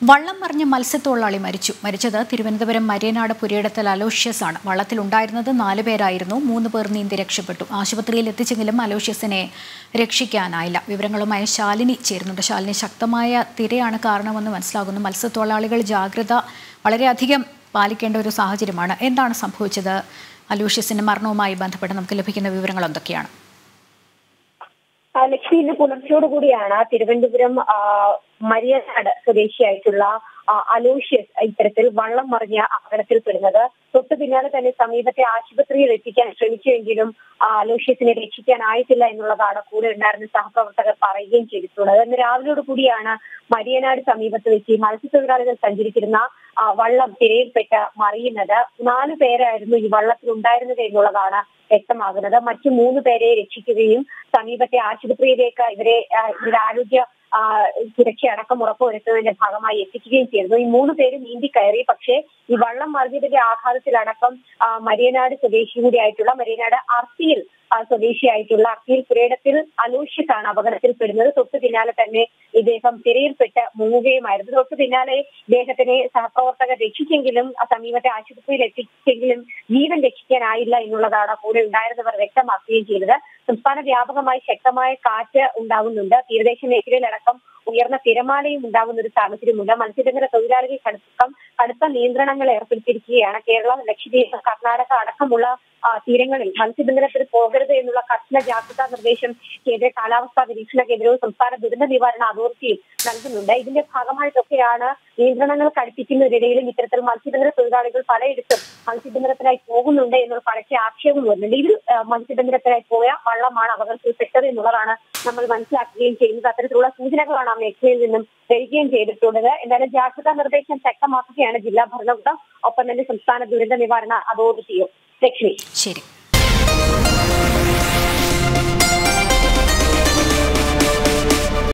വള്ളം മറിഞ്ഞ മത്സ്യത്തൊഴിലാളി മരിച്ചത് തിരുവനന്തപുരം മരിയനാട് പുരയിടത്തിൽ അലോഷ്യസ് ആണ്. വള്ളത്തിലുണ്ടായിരുന്നത് 4 പേരായിരുന്നു. 3 പേർ നീന്തി രക്ഷപ്പെട്ടു. ആശുപത്രിയിൽ എത്തിച്ചെങ്കിലും അലോഷ്യസിനെ രക്ഷിക്കാനായില്ല. വിവരങ്ങളുമായി ശാലിനി ചേരുന്നുണ്ട്. ശാലിനി, ശക്തമായ തിരയാണ് കാരണമെന്ന് മനസ്സിലാകുന്നു. മത്സ്യത്തൊഴിലാളികൾ ജാഗ്രത വളരെയധികം പാലിക്കേണ്ട ഒരു സാഹചര്യമാണ്. എന്താണ് സംഭവിച്ചത്? അലോഷ്യസിന്റെ മരണവുമായി ബന്ധപ്പെട്ട് നമുക്ക് ലഭിക്കുന്ന വിവരങ്ങൾ എന്തൊക്കെയാണ്? ലക്ഷ്മി, ഇന്ന് പുലർച്ചയോടുകൂടിയാണ് തിരുവനന്തപുരം മരിയനാട് സ്വദേശിയായിട്ടുള്ള അലോഷ്യസ് ഇത്തരത്തിൽ വള്ളം മറിഞ്ഞ അപകടത്തിൽപ്പെടുന്നത്. തൊട്ടു പിന്നാലെ തന്നെ സമീപത്തെ ആശുപത്രിയിൽ എത്തിക്കാൻ ശ്രമിച്ചുവെങ്കിലും അലോഷ്യസിനെ രക്ഷിക്കാനായിട്ടില്ല എന്നുള്ളതാണ് കൂടെ ഉണ്ടായിരുന്ന സഹപ്രവർത്തകർ പറയുകയും ചെയ്തിട്ടുള്ളത്. ഇന്ന് രാവിലെയോട് കൂടിയാണ് മരിയനാട് സമീപത്ത് വെച്ച് മത്സ്യത്തൊഴിലാളികൾ സഞ്ചരിച്ചിരുന്ന വള്ളം തിരയിൽപ്പെട്ട് മറിയുന്നത്. 4 പേരായിരുന്നു ഈ വള്ളത്തിൽ ഉണ്ടായിരുന്നത് എന്നുള്ളതാണ് വ്യക്തമാകുന്നത്. മറ്റു 3 പേരെ രക്ഷിക്കുകയും സമീപത്തെ ആശുപത്രിയിലേക്ക് ഇവരുടെ ആരോഗ്യ സുരക്ഷയടക്കം ഉറപ്പുവരുത്തുന്നതിന്റെ ഭാഗമായി എത്തിക്കുകയും ചെയ്തു. ഈ 3 പേര് നീന്തി കയറി. പക്ഷേ ഈ വള്ളം മറിഞ്ഞതിന്റെ ആഘാതത്തിലടക്കം മരിയനാട് സ്വദേശി കൂടിയായിട്ടുള്ള മരിയനാട് അർത്തിയിൽ സ്വദേശിയായിട്ടുള്ള അർത്തിയിൽ പുരയിടത്തിൽ അലോഷ്യസാണ് അപകടത്തിൽപ്പെടുന്നത്. തൊട്ടു പിന്നാലെ തന്നെ ഇദ്ദേഹം തിരയിൽപ്പെട്ട് മുങ്ങുകയുമായിരുന്നു. തൊട്ടു പിന്നാലെ ഇദ്ദേഹത്തിനെ സഹപ്രവർത്തകർ രക്ഷിച്ചെങ്കിലും സമീപത്തെ ആശുപത്രിയിൽ എത്തിച്ചെങ്കിലും ജീവൻ രക്ഷിക്കാനായില്ല എന്നുള്ളതാണ് കൂടെ ഉണ്ടായിരുന്നവർ വ്യക്തമാക്കുകയും ചെയ്തത്. സംസ്ഥാന വ്യാപകമായി ശക്തമായ കാറ്റ് ഉണ്ടാകുന്നുണ്ട്. തീരദേശ മേഖലയിലടക്കം ഉയർന്ന തിരമാലയും ഉണ്ടാകുന്ന ഒരു സാഹചര്യമുണ്ട്. മത്സ്യബന്ധന തൊഴിലാളികൾക്കടക്കം കടുത്ത നിയന്ത്രണങ്ങൾ ഏർപ്പെടുത്തിയിരിക്കുകയാണ്. കേരളം, ലക്ഷദ്വീപ്, കർണാടക അടക്കമുള്ള തീരങ്ങളിൽ മത്സ്യബന്ധനത്തിന് പോകരുത് എന്നുള്ള കർശന ജാഗ്രതാ നിർദ്ദേശം കേന്ദ്ര കാലാവസ്ഥാ നിരീക്ഷണ കേന്ദ്രവും സംസ്ഥാന ദുരന്ത നിവാരണ അതോറിറ്റിയും നൽകുന്നുണ്ട്. ഇതിന്റെ ഭാഗമായിട്ടൊക്കെയാണ് നിയന്ത്രണങ്ങൾ കടുപ്പിക്കുന്നതിനിടയിലും ഇത്തരത്തിൽ മത്സ്യബന്ധന തൊഴിലാളികൾ പലയിടത്തും മത്സ്യബന്ധനത്തിനായി പോകുന്നുണ്ട് എന്നുള്ള പരക്കെ ആക്ഷേപം വരുന്നുണ്ട്. ഇതിൽ മത്സ്യബന്ധനത്തിനായി പോയ വള്ളമാണ് അപകടത്തിൽപ്പെട്ടത് എന്നുള്ളതാണ് നമ്മൾ മനസ്സിലാക്കുകയും ചെയ്യുന്നത്. അത്തരത്തിലുള്ള സൂചനകളാണ് ആ മേഖലയിൽ നിന്നും വരികയും ചെയ്തിട്ടുള്ളത്. എന്തായാലും ജാഗ്രതാ നിർദ്ദേശം ശക്തമാക്കുകയാണ് ജില്ലാ ഭരണകൂടം, ഒപ്പം തന്നെ സംസ്ഥാന ദുരന്ത നിവാരണ അതോറിറ്റിയും. ലക്ഷ്മി, ശരി.